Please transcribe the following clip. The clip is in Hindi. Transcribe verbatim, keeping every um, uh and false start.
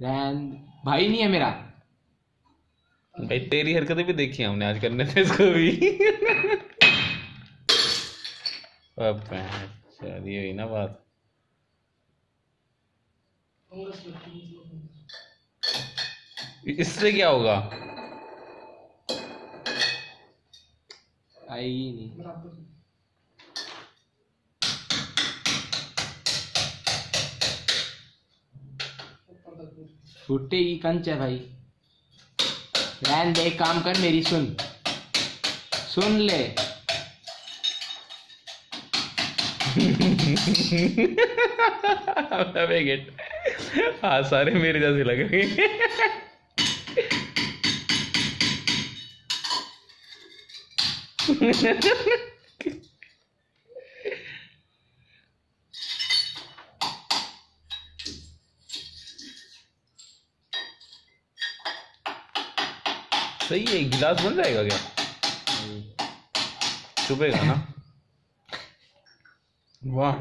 रैन भाई नहीं है मेरा। भाई तेरी हरकतें भी देखी हैं हमने, आज करने थे इसको भी। अब चल ये हुई ना बात। इससे क्या होगा? आएगी नहीं। फुटेगी कंच है भाई। रैन दे, एक काम कर, मेरी सुन सुन ले। अबे गेट। हाँ सारे मेरे जैसे लग रहे हैं। सही है, गिलास बन जाएगा क्या? चुभेगा ना? वाह।